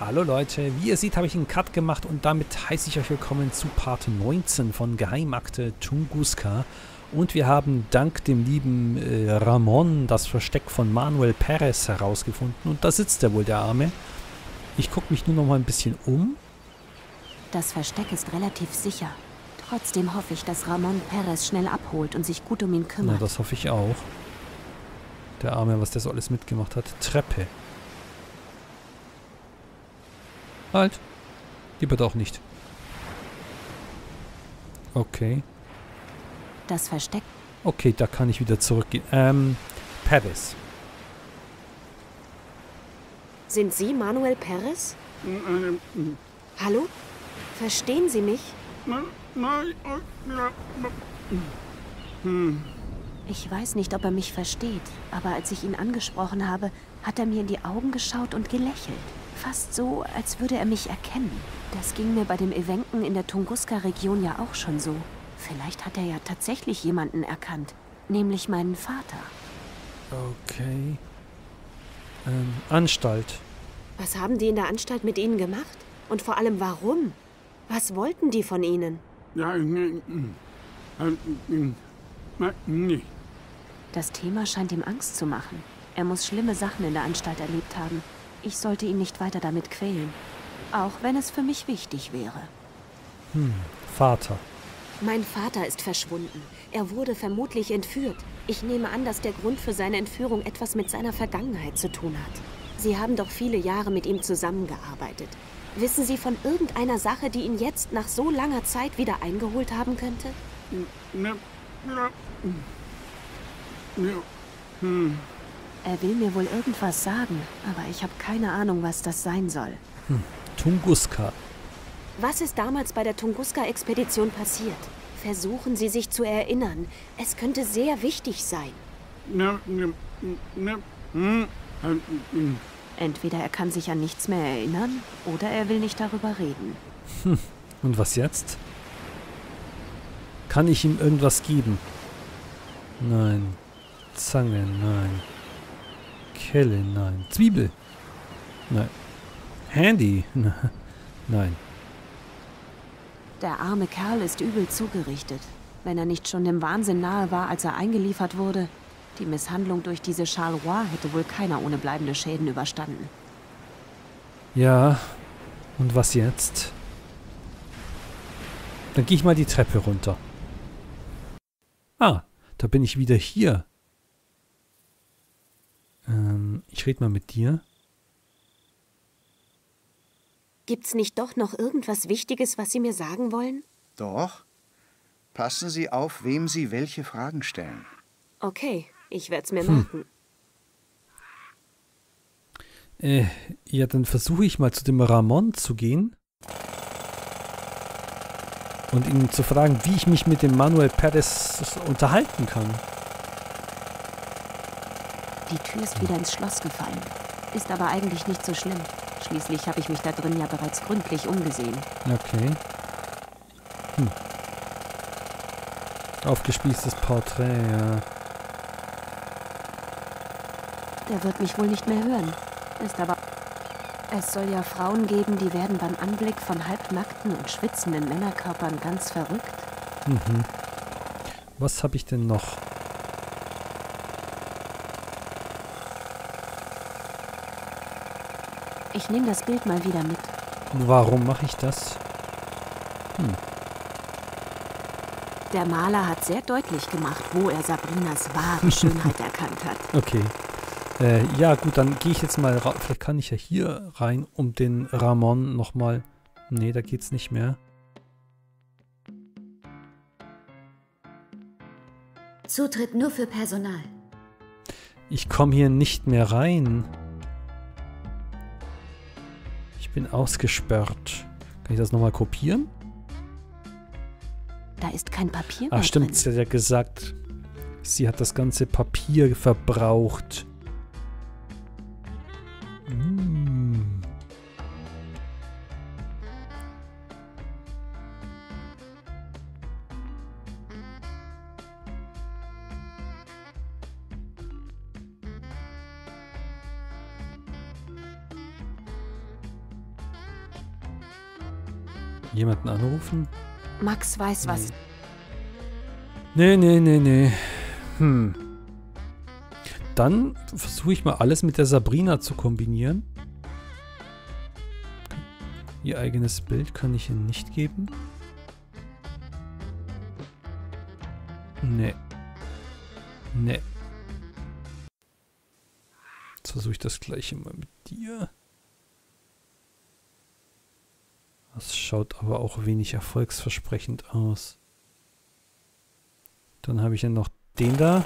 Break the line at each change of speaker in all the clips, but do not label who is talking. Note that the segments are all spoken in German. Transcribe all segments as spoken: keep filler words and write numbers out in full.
Hallo Leute, wie ihr seht, habe ich einen Cut gemacht und damit heiße ich euch willkommen zu Part neunzehn von Geheimakte Tunguska. Und wir haben dank dem lieben äh, Ramon das Versteck von Manuel Perez herausgefunden. Und da sitzt er wohl, der Arme. Ich gucke mich nur noch mal ein bisschen um.
Das Versteck ist relativ sicher. Trotzdem hoffe ich, dass Ramon Perez schnell abholt und sich gut um ihn kümmert.
Na, das hoffe ich auch. Der Arme, was der so alles mitgemacht hat. Treppe. Halt. Lieber doch nicht. Okay.
Das Versteck.
Okay, da kann ich wieder zurückgehen. Ähm, Perez.
Sind Sie Manuel Perez? Hallo? Verstehen Sie mich? Ich weiß nicht, ob er mich versteht, aber als ich ihn angesprochen habe, hat er mir in die Augen geschaut und gelächelt. Fast so, als würde er mich erkennen. Das ging mir bei dem Evenken in der Tunguska-Region ja auch schon so. Vielleicht hat er ja tatsächlich jemanden erkannt, nämlich meinen Vater.
Okay. Ähm, Anstalt.
Was haben die in der Anstalt mit Ihnen gemacht? Und vor allem warum? Was wollten die von Ihnen? Das Thema scheint ihm Angst zu machen. Er muss schlimme Sachen in der Anstalt erlebt haben. Ich sollte ihn nicht weiter damit quälen. Auch wenn es für mich wichtig wäre.
Hm, Vater.
Mein Vater ist verschwunden. Er wurde vermutlich entführt. Ich nehme an, dass der Grund für seine Entführung etwas mit seiner Vergangenheit zu tun hat. Sie haben doch viele Jahre mit ihm zusammengearbeitet. Wissen Sie von irgendeiner Sache, die ihn jetzt nach so langer Zeit wieder eingeholt haben könnte? Er will mir wohl irgendwas sagen, aber ich habe keine Ahnung, was das sein soll.
Hm. Tunguska.
Was ist damals bei der Tunguska-Expedition passiert? Versuchen Sie sich zu erinnern. Es könnte sehr wichtig sein. Entweder er kann sich an nichts mehr erinnern, oder er will nicht darüber reden.
Hm. Und was jetzt? Kann ich ihm irgendwas geben? Nein. Zange, nein. Kelle, nein. Zwiebel. Nein. Handy. Nein.
Der arme Kerl ist übel zugerichtet. Wenn er nicht schon dem Wahnsinn nahe war, als er eingeliefert wurde. Die Misshandlung durch diese Charleroi hätte wohl keiner ohne bleibende Schäden überstanden.
Ja. Und was jetzt? Dann gehe ich mal die Treppe runter. Ah, da bin ich wieder hier. Ähm, ich rede mal mit dir.
Gibt's nicht doch noch irgendwas Wichtiges, was Sie mir sagen wollen?
Doch. Passen Sie auf, wem Sie welche Fragen stellen.
Okay, ich werde es mir
hm.
merken.
Äh, ja, dann versuche ich mal zu dem Ramon zu gehen. Und ihn zu fragen, wie ich mich mit dem Manuel Perez unterhalten kann.
Die Tür ist wieder ins Schloss gefallen. Ist aber eigentlich nicht so schlimm. Schließlich habe ich mich da drin ja bereits gründlich umgesehen.
Okay. Hm. Aufgespießtes Porträt, ja.
Der wird mich wohl nicht mehr hören. Ist aber... Es soll ja Frauen geben, die werden beim Anblick von halbnackten und schwitzenden Männerkörpern ganz verrückt.
Mhm. Was habe ich denn noch?
Ich nehme das Bild mal wieder mit.
Warum mache ich das? Hm.
Der Maler hat sehr deutlich gemacht, wo er Sabrinas wahre Schönheit erkannt hat.
Okay. Äh, ja gut, dann gehe ich jetzt mal raus. Vielleicht kann ich ja hier rein, um den Ramon nochmal... Nee, da geht's nicht mehr.
Zutritt nur für Personal.
Ich komme hier nicht mehr rein. Ich bin ausgesperrt. Kann ich das nochmal kopieren?
Da ist kein Papier
Ah,
mehr
stimmt,
drin.
sie hat ja gesagt, sie hat das ganze Papier verbraucht. Mm. Jemanden anrufen?
Max weiß was.
Nee, nee, nee, nee. Hm. Dann versuche ich mal alles mit der Sabrina zu kombinieren. Ihr eigenes Bild kann ich ihr nicht geben. Nee. Nee. Jetzt versuche ich das gleiche mal mit dir. Das schaut aber auch wenig erfolgsversprechend aus. Dann habe ich ja noch den da.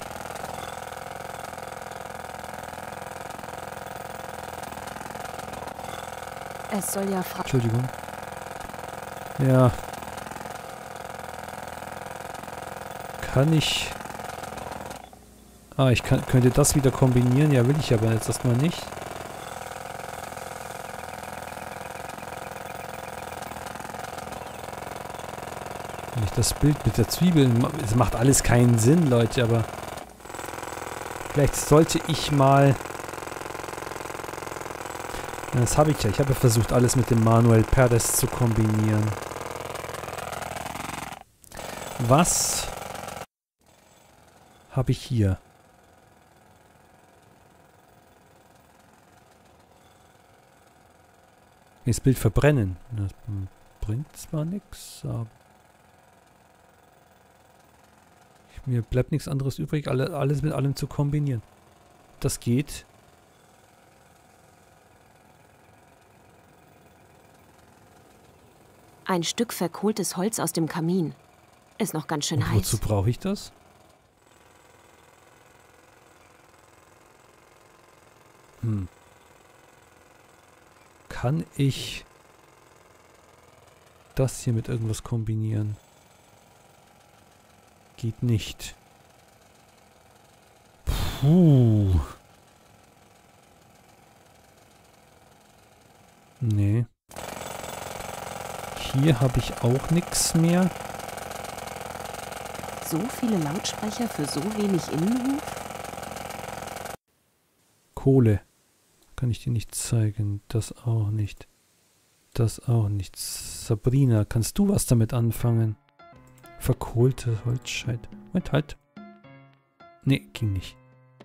Es soll ja Frau...
Entschuldigung. Ja. Kann ich... Ah, ich kann, könnte das wieder kombinieren. Ja, will ich aber jetzt erstmal nicht. Wenn ich das Bild mit der Zwiebel... Es macht alles keinen Sinn, Leute, aber... Vielleicht sollte ich mal... Ja, das habe ich ja. Ich habe versucht, alles mit dem Manuel Perez zu kombinieren. Was habe ich hier? Das Bild verbrennen. Das bringt zwar nichts, aber... Mir bleibt nichts anderes übrig, alle, alles mit allem zu kombinieren. Das geht.
Ein Stück verkohltes Holz aus dem Kamin. Ist noch ganz schön
Und
heiß.
wozu brauche ich das? Hm. Kann ich das hier mit irgendwas kombinieren? Geht nicht. Puh. Nee. Hier habe ich auch nichts mehr.
So viele Lautsprecher für so wenig Innenhof?
Kohle. Kann ich dir nicht zeigen. Das auch nicht. Das auch nicht. Sabrina, kannst du was damit anfangen? Verkohlte Holzscheit. Moment, halt. Nee, ging nicht.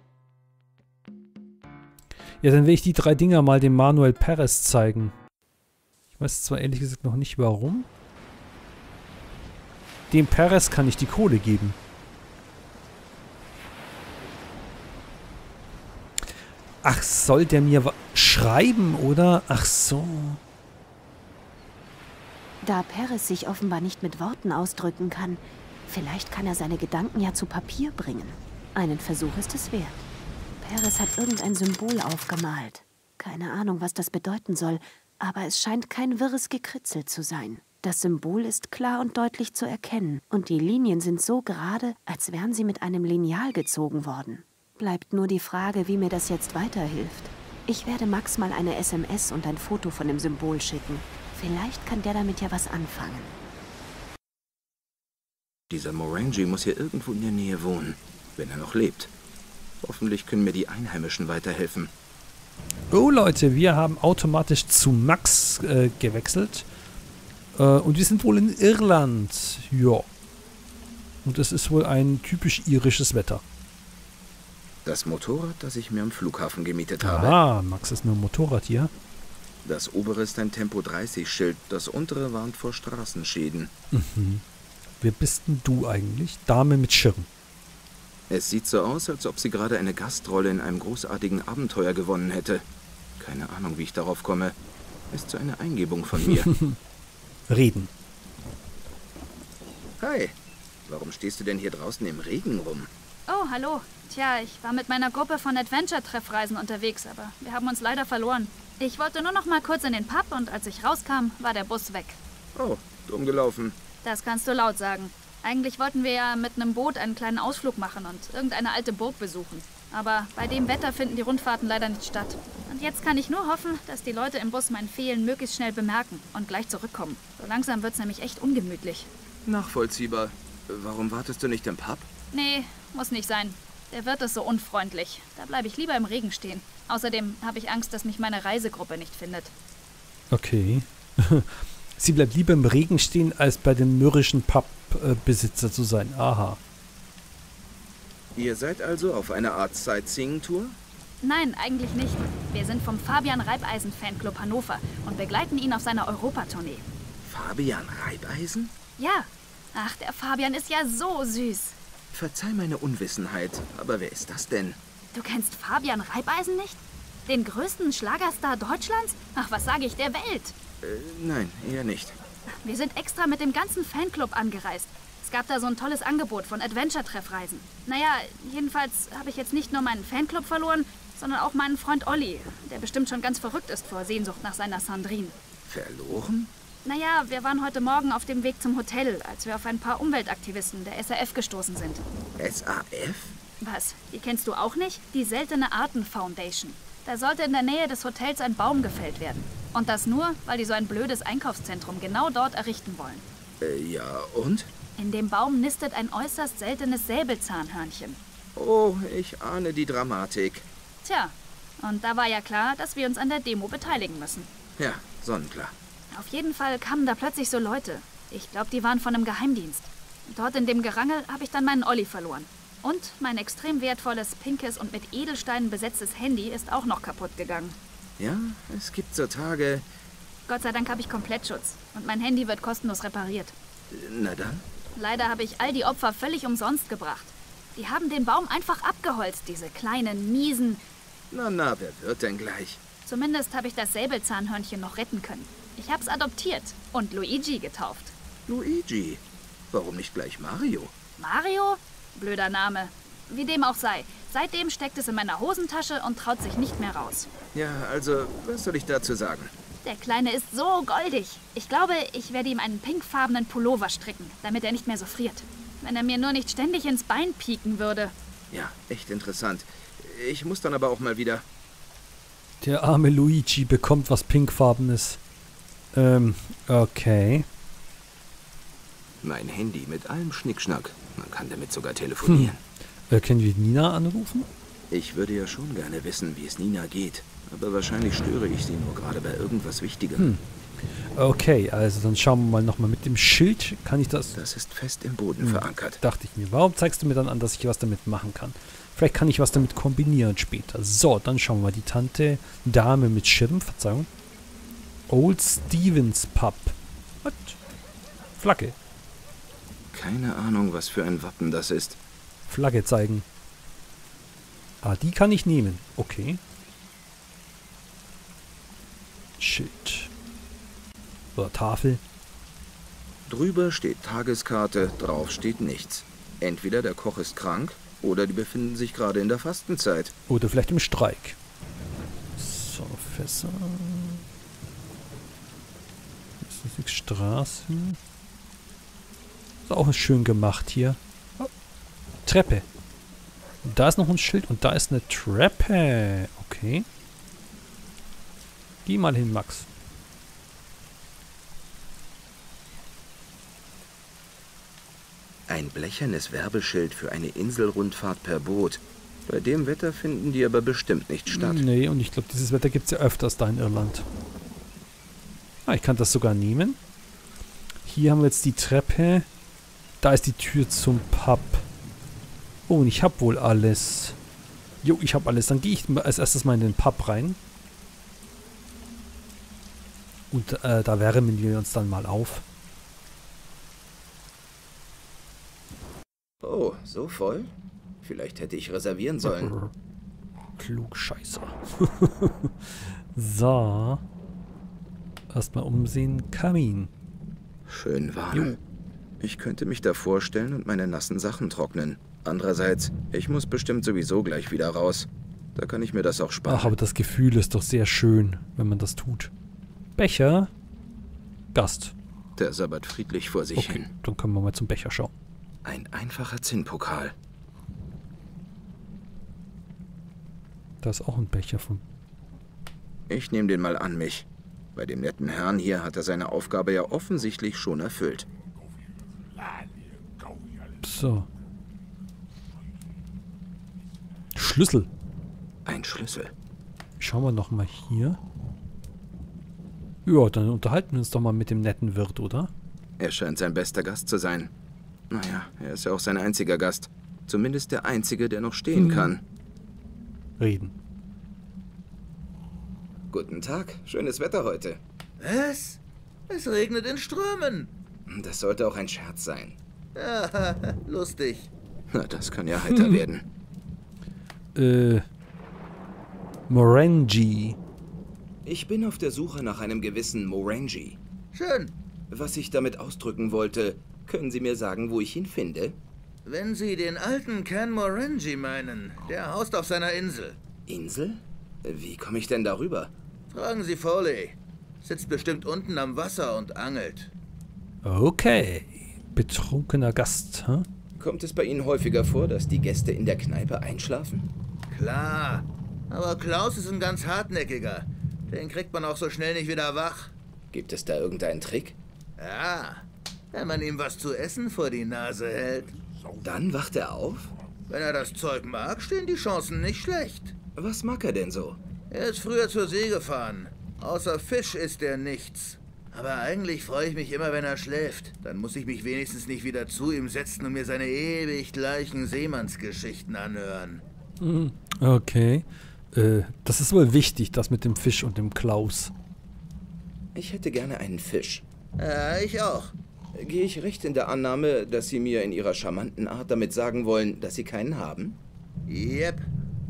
Ja, dann will ich die drei Dinger mal dem Manuel Perez zeigen. Ich weiß zwar ehrlich gesagt noch nicht warum. Dem Perez kann ich die Kohle geben. Ach, soll der mir schreiben, oder? Ach so.
Da Perez sich offenbar nicht mit Worten ausdrücken kann, vielleicht kann er seine Gedanken ja zu Papier bringen. Einen Versuch ist es wert. Perez hat irgendein Symbol aufgemalt. Keine Ahnung, was das bedeuten soll, aber es scheint kein wirres Gekritzel zu sein. Das Symbol ist klar und deutlich zu erkennen und die Linien sind so gerade, als wären sie mit einem Lineal gezogen worden. Bleibt nur die Frage, wie mir das jetzt weiterhilft. Ich werde Max mal eine S M S und ein Foto von dem Symbol schicken. Vielleicht kann der damit ja was anfangen.
Dieser Morangi muss hier irgendwo in der Nähe wohnen, wenn er noch lebt. Hoffentlich können mir die Einheimischen weiterhelfen.
Oh Leute, wir haben automatisch zu Max äh, gewechselt. Äh, und wir sind wohl in Irland. Ja. Und es ist wohl ein typisch irisches Wetter.
Das Motorrad, das ich mir am Flughafen gemietet habe.
Ah, Max ist nur ein Motorrad hier.
Das obere ist ein Tempo dreißig Schild, das untere warnt vor Straßenschäden.
Mhm. Wer bist denn du eigentlich? Dame mit Schirm.
Es sieht so aus, als ob sie gerade eine Gastrolle in einem großartigen Abenteuer gewonnen hätte. Keine Ahnung, wie ich darauf komme. Ist so eine Eingebung von mir.
Reden.
Hi, warum stehst du denn hier draußen im Regen rum?
Oh, hallo. Tja, ich war mit meiner Gruppe von Adventure-Treffreisen unterwegs, aber wir haben uns leider verloren. Ich wollte nur noch mal kurz in den Pub und als ich rauskam, war der Bus weg.
Oh, dumm gelaufen.
Das kannst du laut sagen. Eigentlich wollten wir ja mit einem Boot einen kleinen Ausflug machen und irgendeine alte Burg besuchen. Aber bei dem Wetter finden die Rundfahrten leider nicht statt. Und jetzt kann ich nur hoffen, dass die Leute im Bus mein Fehlen möglichst schnell bemerken und gleich zurückkommen. So langsam wird's nämlich echt ungemütlich.
Nachvollziehbar. Warum wartest du nicht im Pub?
Nee, muss nicht sein. Der Wirt ist so unfreundlich. Da bleibe ich lieber im Regen stehen. Außerdem habe ich Angst, dass mich meine Reisegruppe nicht findet.
Okay. Sie bleibt lieber im Regen stehen, als bei dem mürrischen Pub-Besitzer äh, zu sein. Aha.
Ihr seid also auf einer Art Sightseeing-Tour?
Nein, eigentlich nicht. Wir sind vom Fabian Reibeisen Fanclub Hannover und begleiten ihn auf seiner Europatournee.
Fabian Reibeisen?
Ja. Ach, der Fabian ist ja so süß.
Verzeih meine Unwissenheit, aber wer ist das denn?
Du kennst Fabian Reibeisen nicht? Den größten Schlagerstar Deutschlands? Ach, was sage ich, der Welt?
Äh, nein, eher nicht.
Wir sind extra mit dem ganzen Fanclub angereist. Es gab da so ein tolles Angebot von Adventure-Treffreisen. Naja, jedenfalls habe ich jetzt nicht nur meinen Fanclub verloren, sondern auch meinen Freund Olli, der bestimmt schon ganz verrückt ist vor Sehnsucht nach seiner Sandrine.
Verloren?
Naja, wir waren heute Morgen auf dem Weg zum Hotel, als wir auf ein paar Umweltaktivisten der S A F gestoßen sind.
S A F?
Was? Die kennst du auch nicht? Die Seltene Arten Foundation. Da sollte in der Nähe des Hotels ein Baum gefällt werden. Und das nur, weil die so ein blödes Einkaufszentrum genau dort errichten wollen.
Äh, ja, und?
In dem Baum nistet ein äußerst seltenes Säbelzahnhörnchen.
Oh, ich ahne die Dramatik.
Tja, und da war ja klar, dass wir uns an der Demo beteiligen müssen.
Ja, sonnenklar.
Auf jeden Fall kamen da plötzlich so Leute. Ich glaube, die waren von einem Geheimdienst. Dort in dem Gerangel habe ich dann meinen Olli verloren. Und mein extrem wertvolles, pinkes und mit Edelsteinen besetztes Handy ist auch noch kaputt gegangen.
Ja, es gibt so Tage...
Gott sei Dank habe ich Komplettschutz und mein Handy wird kostenlos repariert.
Na dann.
Leider habe ich all die Opfer völlig umsonst gebracht. Die haben den Baum einfach abgeholzt, diese kleinen, miesen...
Na, na, wer wird denn gleich?
Zumindest habe ich das Säbelzahnhörnchen noch retten können. Ich habe es adoptiert und Luigi getauft.
Luigi? Warum nicht gleich Mario?
Mario? Blöder Name. Wie dem auch sei. Seitdem steckt es in meiner Hosentasche und traut sich nicht mehr raus.
Ja, also, was soll ich dazu sagen?
Der Kleine ist so goldig. Ich glaube, ich werde ihm einen pinkfarbenen Pullover stricken, damit er nicht mehr so friert. Wenn er mir nur nicht ständig ins Bein pieken würde.
Ja, echt interessant. Ich muss dann aber auch mal wieder...
Der arme Luigi bekommt was Pinkfarbenes. Ähm, okay.
Mein Handy mit allem Schnickschnack. Man kann damit sogar telefonieren.
Hm. Äh, können wir Nina anrufen?
Ich würde ja schon gerne wissen, wie es Nina geht. Aber wahrscheinlich störe ich sie nur gerade bei irgendwas Wichtigem.
Hm. Okay, also dann schauen wir mal nochmal mit dem Schild. Kann ich das...
Das ist fest im Boden hm. verankert.
Dachte ich mir. Warum zeigst du mir dann an, dass ich was damit machen kann? Vielleicht kann ich was damit kombinieren später. So, dann schauen wir mal. Die Tante Dame mit Schirm, Verzeihung. Old Stevens Pub. Was? Flagge.
Keine Ahnung, was für ein Wappen das ist.
Flagge zeigen. Ah, die kann ich nehmen. Okay. Schild. Oder Tafel.
Drüber steht Tageskarte, drauf steht nichts. Entweder der Koch ist krank oder die befinden sich gerade in der Fastenzeit.
Oder vielleicht im Streik. So, Fässer. Das ist Straße. Ist auch schön gemacht hier. Oh. Treppe. Da ist noch ein Schild und da ist eine Treppe. Okay. Geh mal hin, Max.
Ein blechernes Werbeschild für eine Inselrundfahrt per Boot. Bei dem Wetter finden die aber bestimmt nicht statt.
Nee, und ich glaube, dieses Wetter gibt es ja öfters da in Irland. Ah, ich kann das sogar nehmen. Hier haben wir jetzt die Treppe. Da ist die Tür zum Pub. Oh, und ich habe wohl alles. Jo, ich habe alles. Dann gehe ich als erstes mal in den Pub rein. Und äh, da wärmen wir uns dann mal auf.
Oh, so voll? Vielleicht hätte ich reservieren sollen.
Klugscheißer. So. Erstmal umsehen. Kamin.
Schön warm.
Jo.
Ich könnte mich da vorstellen und meine nassen Sachen trocknen. Andererseits, ich muss bestimmt sowieso gleich wieder raus. Da kann ich mir das auch sparen.
Ach, aber das Gefühl ist doch sehr schön, wenn man das tut. Becher. Gast.
Der sabbert friedlich vor sich
Okay,
hin.
dann können wir mal zum Becher schauen.
Ein einfacher Zinnpokal.
Da ist auch ein Becher von...
Ich nehme den mal an mich. Bei dem netten Herrn hier hat er seine Aufgabe ja offensichtlich schon erfüllt.
So. Schlüssel.
Ein Schlüssel.
Schauen wir noch mal hier. Ja, dann unterhalten wir uns doch mal mit dem netten Wirt, oder?
Er scheint sein bester Gast zu sein. Naja, er ist ja auch sein einziger Gast. Zumindest der einzige, der noch stehen
Hm.
kann.
Reden.
Guten Tag, schönes Wetter heute.
Was? Es regnet in Strömen.
Das sollte auch ein Scherz sein.
Ja, lustig.
Na, das kann ja heiter werden.
Äh. Morangi.
Ich bin auf der Suche nach einem gewissen Morangi.
Schön.
Was ich damit ausdrücken wollte, können Sie mir sagen, wo ich ihn finde?
Wenn Sie den alten Ken Morangi meinen, der haust auf seiner Insel.
Insel? Wie komme ich denn darüber?
Fragen Sie Foley. Sitzt bestimmt unten am Wasser und angelt.
Okay. Betrunkener Gast, hä?
Kommt es bei Ihnen häufiger vor, dass die Gäste in der Kneipe einschlafen?
Klar. Aber Klaus ist ein ganz hartnäckiger. Den kriegt man auch so schnell nicht wieder wach.
Gibt es da irgendeinen Trick?
Ja, wenn man ihm was zu essen vor die Nase hält.
Dann wacht er auf?
Wenn er das Zeug mag, stehen die Chancen nicht schlecht.
Was mag er denn so?
Er ist früher zur See gefahren. Außer Fisch isst er nichts. Aber eigentlich freue ich mich immer, wenn er schläft. Dann muss ich mich wenigstens nicht wieder zu ihm setzen und mir seine ewig gleichen Seemannsgeschichten anhören.
Mhm. Okay. Äh, das ist wohl wichtig, das mit dem Fisch und dem Klaus.
Ich hätte gerne einen Fisch.
Ja, ich auch.
Gehe ich recht in der Annahme, dass Sie mir in Ihrer charmanten Art damit sagen wollen, dass Sie keinen haben?
Yep.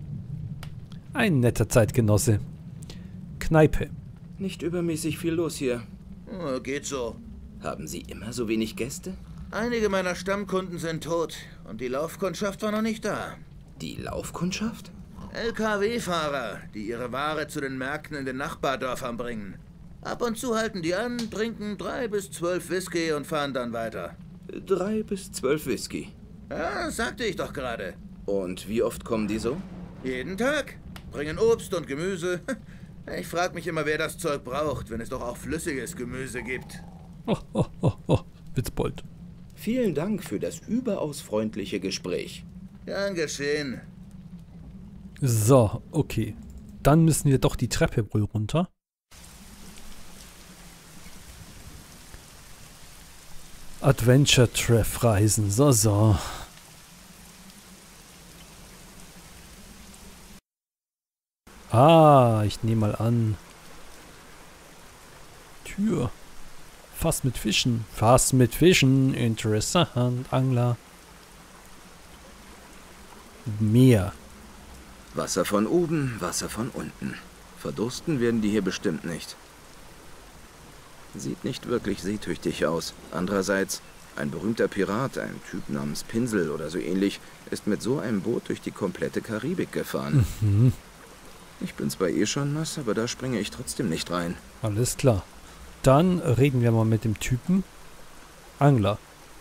Ein netter Zeitgenosse. Kneipe.
Nicht übermäßig viel los hier.
Oh, geht so.
Haben Sie immer so wenig Gäste?
Einige meiner Stammkunden sind tot und die Laufkundschaft war noch nicht da.
Die Laufkundschaft?
L K W-Fahrer, die ihre Ware zu den Märkten in den Nachbardörfern bringen. Ab und zu halten die an, trinken drei bis zwölf Whisky und fahren dann weiter.
Drei bis zwölf Whisky.
Ja, sagte ich doch gerade.
Und wie oft kommen die so?
Jeden Tag. Bringen Obst und Gemüse. Ich frage mich immer, wer das Zeug braucht, wenn es doch auch flüssiges Gemüse gibt.
Oh, oh, oh, oh. Witzbold.
Vielen Dank für das überaus freundliche Gespräch.
Gern geschehen.
So, okay. Dann müssen wir doch die Treppe wohl runter. Adventure-Treff-Reisen. So, so. Ah, ich nehme mal an. Tür. Fass mit Fischen. Fass mit Fischen. Interessant, Angler. Meer.
Wasser von oben, Wasser von unten. Verdursten werden die hier bestimmt nicht. Sieht nicht wirklich seetüchtig aus. Andererseits, ein berühmter Pirat, ein Typ namens Pinsel oder so ähnlich, ist mit so einem Boot durch die komplette Karibik gefahren.
Mhm.
Ich bin zwar eh schon nass, aber da springe ich trotzdem nicht rein.
Alles klar. Dann reden wir mal mit dem Typen. Angler.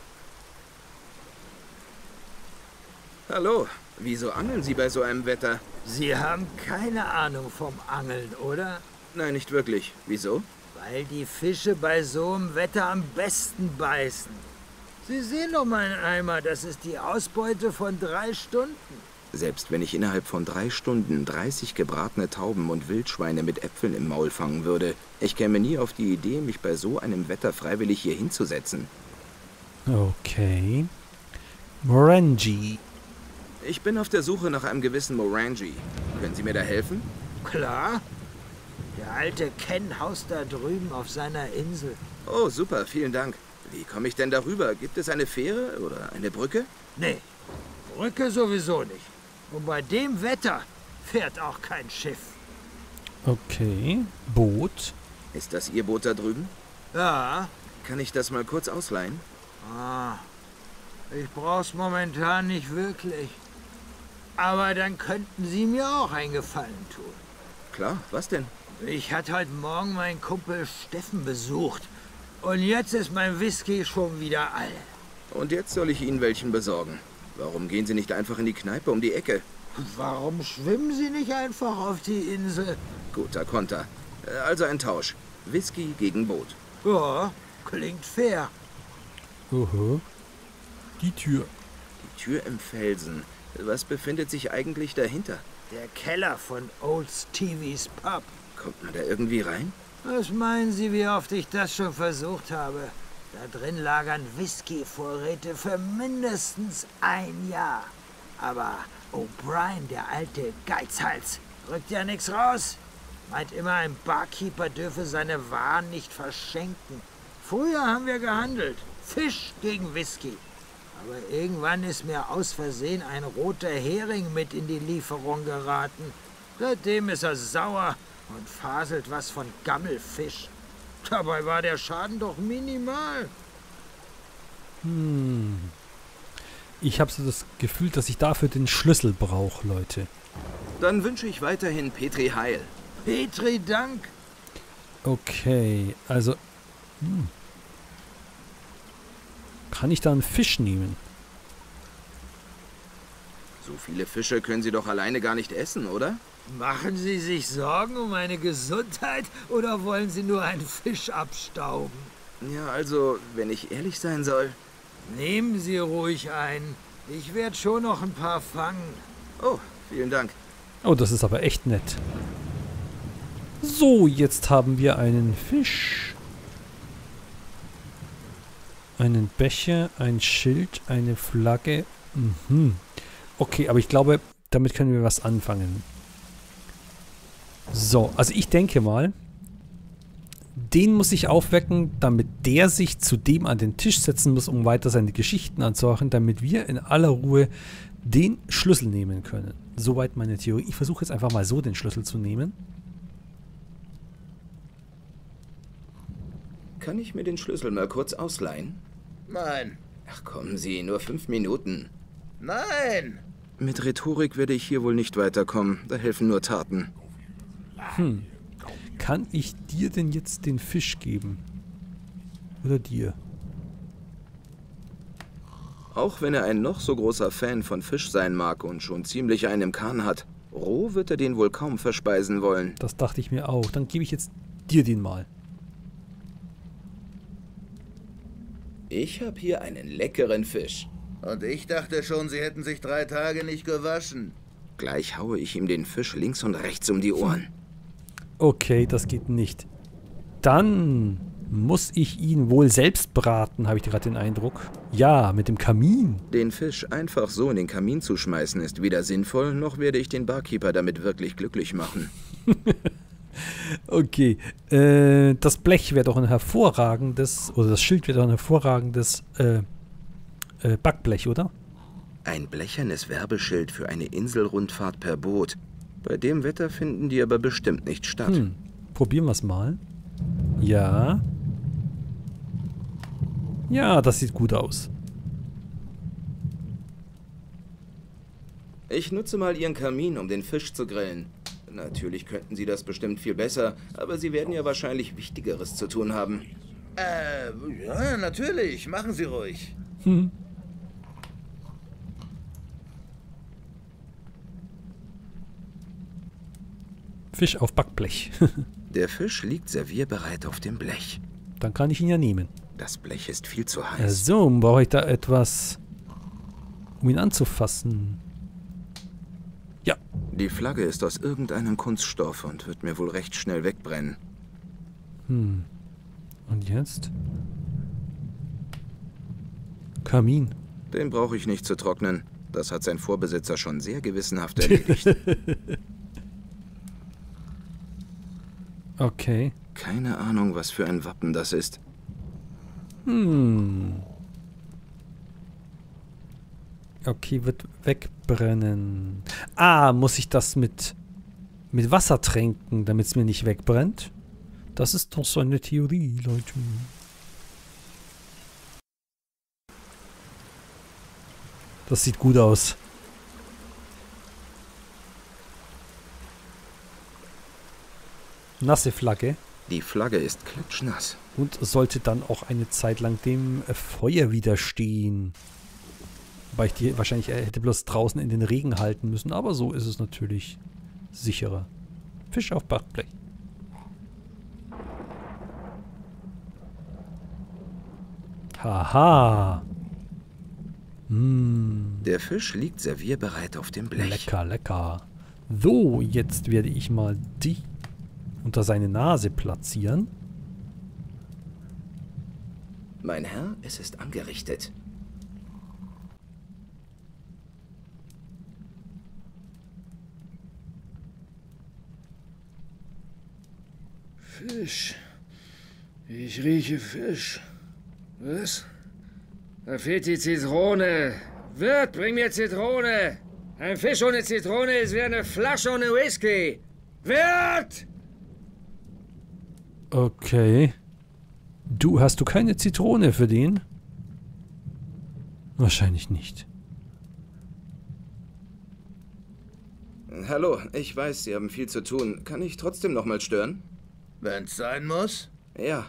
Hallo, wieso angeln Sie bei so einem Wetter?
Sie haben keine Ahnung vom Angeln, oder?
Nein, nicht wirklich. Wieso?
Weil die Fische bei so einem Wetter am besten beißen. Sie sehen doch meinen Eimer, das ist die Ausbeute von drei Stunden.
Selbst wenn ich innerhalb von drei Stunden dreißig gebratene Tauben und Wildschweine mit Äpfeln im Maul fangen würde, ich käme nie auf die Idee, mich bei so einem Wetter freiwillig hier hinzusetzen.
Okay. Morangi.
Ich bin auf der Suche nach einem gewissen Morangi. Können Sie mir da helfen?
Klar. Der alte Ken haust da drüben auf seiner Insel.
Oh, super, vielen Dank. Wie komme ich denn darüber? Gibt es eine Fähre oder eine Brücke?
Nee, Brücke sowieso nicht. Und bei dem Wetter fährt auch kein Schiff.
Okay. Boot.
Ist das Ihr Boot da drüben?
Ja.
Kann ich das mal kurz ausleihen?
Ah, ich brauch's momentan nicht wirklich. Aber dann könnten Sie mir auch einen Gefallen tun.
Klar, was denn?
Ich hatte heute Morgen meinen Kumpel Steffen besucht. Und jetzt ist mein Whisky schon wieder all.
Und jetzt soll ich Ihnen welchen besorgen. Warum gehen Sie nicht einfach in die Kneipe um die Ecke?
Warum schwimmen Sie nicht einfach auf die Insel?
Guter Konter. Also ein Tausch. Whisky gegen Boot.
Ja, klingt fair.
Oho. Die Tür.
Die Tür im Felsen. Was befindet sich eigentlich dahinter?
Der Keller von Old Stevie's Pub.
Kommt man da irgendwie rein?
Was meinen Sie, wie oft ich das schon versucht habe? Da drin lagern Whisky-Vorräte für mindestens ein Jahr. Aber O'Brien, der alte Geizhals, rückt ja nichts raus. Meint immer, ein Barkeeper dürfe seine Waren nicht verschenken. Früher haben wir gehandelt. Fisch gegen Whisky. Aber irgendwann ist mir aus Versehen ein roter Hering mit in die Lieferung geraten. Seitdem ist er sauer und faselt was von Gammelfisch. Dabei war der Schaden doch minimal.
Hm. Ich habe so das Gefühl, dass ich dafür den Schlüssel brauche, Leute.
Dann wünsche ich weiterhin Petri Heil.
Petri Dank.
Okay, also... Hm. Kann ich da einen Fisch nehmen?
So viele Fische können Sie doch alleine gar nicht essen, oder?
Machen Sie sich Sorgen um meine Gesundheit oder wollen Sie nur einen Fisch abstauben?
Ja, also, wenn ich ehrlich sein soll...
Nehmen Sie ruhig einen. Ich werde schon noch ein paar fangen.
Oh, vielen Dank.
Oh, das ist aber echt nett. So, jetzt haben wir einen Fisch. Einen Becher, ein Schild, eine Flagge. Mhm. Okay, aber ich glaube, damit können wir was anfangen. So, also ich denke mal, den muss ich aufwecken, damit der sich zu dem an den Tisch setzen muss, um weiter seine Geschichten anzuhören, damit wir in aller Ruhe den Schlüssel nehmen können. Soweit meine Theorie. Ich versuche jetzt einfach mal so den Schlüssel zu nehmen.
Kann ich mir den Schlüssel mal kurz ausleihen?
Nein.
Ach, kommen Sie, nur fünf Minuten.
Nein!
Mit Rhetorik werde ich hier wohl nicht weiterkommen. Da helfen nur Taten.
Hm. Kann ich dir denn jetzt den Fisch geben? Oder dir?
Auch wenn er ein noch so großer Fan von Fisch sein mag und schon ziemlich einen im Kahn hat, roh wird er den wohl kaum verspeisen wollen.
Das dachte ich mir auch. Dann gebe ich jetzt dir den mal.
Ich habe hier einen leckeren Fisch.
Und ich dachte schon, Sie hätten sich drei Tage nicht gewaschen.
Gleich haue ich ihm den Fisch links und rechts um die Ohren.
Okay, das geht nicht. Dann muss ich ihn wohl selbst braten, habe ich gerade den Eindruck. Ja, mit dem Kamin.
Den Fisch einfach so in den Kamin zu schmeißen, ist weder sinnvoll, noch werde ich den Barkeeper damit wirklich glücklich machen.
Okay, äh, das Blech wäre doch ein hervorragendes, oder das Schild wäre doch ein hervorragendes äh, äh, Backblech, oder?
Ein blechernes Werbeschild für eine Inselrundfahrt per Boot. Bei dem Wetter finden die aber bestimmt nicht statt.
Hm, probieren wir es mal. Ja. Ja, das sieht gut aus.
Ich nutze mal Ihren Kamin, um den Fisch zu grillen. Natürlich könnten Sie das bestimmt viel besser, aber Sie werden ja wahrscheinlich Wichtigeres zu tun haben.
Äh, ja, natürlich. Machen Sie ruhig.
Hm. Fisch auf Backblech.
Der Fisch liegt servierbereit auf dem Blech.
Dann kann ich ihn ja nehmen.
Das Blech ist viel zu
Ja,
heiß.
so, brauche ich da etwas, um ihn anzufassen. Ja.
Die Flagge ist aus irgendeinem Kunststoff und wird mir wohl recht schnell wegbrennen.
Hm. Und jetzt? Kamin.
Den brauche ich nicht zu trocknen. Das hat sein Vorbesitzer schon sehr gewissenhaft erledigt.
Okay.
Keine Ahnung, was für ein Wappen das ist.
Hm. Okay, wird wegbrennen. Ah, muss ich das mit, mit Wasser tränken, damit es mir nicht wegbrennt? Das ist doch so eine Theorie, Leute. Das sieht gut aus. Nasse Flagge.
Die Flagge ist klitschnass.
Und sollte dann auch eine Zeit lang dem äh, Feuer widerstehen. Wobei ich die wahrscheinlich äh, hätte bloß draußen in den Regen halten müssen. Aber so ist es natürlich sicherer. Fisch auf Backblech. Haha. Mm.
Der Fisch liegt servierbereit auf dem Blech.
Lecker, lecker. So, jetzt werde ich mal die unter seine Nase platzieren.
Mein Herr, es ist angerichtet.
Fisch. Ich rieche Fisch. Was? Da fehlt die Zitrone. Wirt, bring mir Zitrone. Ein Fisch ohne Zitrone ist wie eine Flasche ohne Whisky. Wirt!
Okay. Du, hast du keine Zitrone für den? Wahrscheinlich nicht.
Hallo, ich weiß, Sie haben viel zu tun. Kann ich trotzdem noch mal stören?
Wenn's sein muss.
Ja.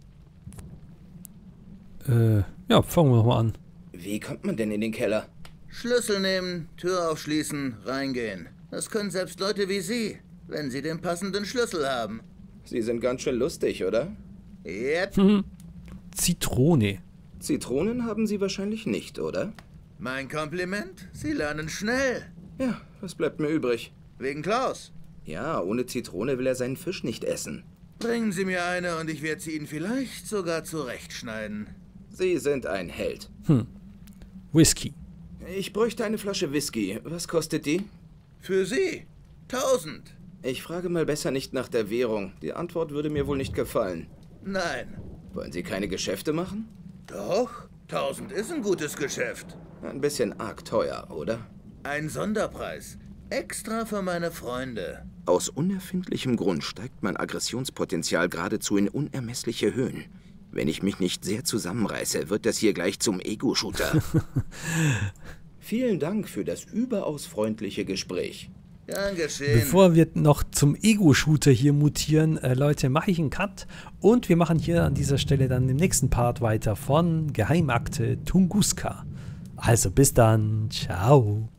Äh, ja, fangen wir noch mal an.
Wie kommt man denn in den Keller?
Schlüssel nehmen, Tür aufschließen, reingehen. Das können selbst Leute wie Sie, wenn Sie den passenden Schlüssel haben.
Sie sind ganz schön lustig, oder?
Yep.
Hm. Zitrone.
Zitronen haben Sie wahrscheinlich nicht, oder?
Mein Kompliment, Sie lernen schnell.
Ja, was bleibt mir übrig?
Wegen Klaus.
Ja, ohne Zitrone will er seinen Fisch nicht essen.
Bringen Sie mir eine und ich werde sie Ihnen vielleicht sogar zurechtschneiden.
Sie sind ein Held.
Hm. Whisky.
Ich bräuchte eine Flasche Whisky. Was kostet die?
Für Sie. Tausend.
Ich frage mal besser nicht nach der Währung. Die Antwort würde mir wohl nicht gefallen.
Nein.
Wollen Sie keine Geschäfte machen?
Doch. Tausend ist ein gutes Geschäft.
Ein bisschen arg teuer, oder?
Ein Sonderpreis. Extra für meine Freunde.
Aus unerfindlichem Grund steigt mein Aggressionspotenzial geradezu in unermessliche Höhen. Wenn ich mich nicht sehr zusammenreiße, wird das hier gleich zum Ego-Shooter. Vielen Dank für das überaus freundliche Gespräch.
Gern geschehen.
Bevor wir noch zum Ego-Shooter hier mutieren, äh, Leute, mache ich einen Cut und wir machen hier an dieser Stelle dann im nächsten Part weiter von Geheimakte Tunguska. Also bis dann, ciao.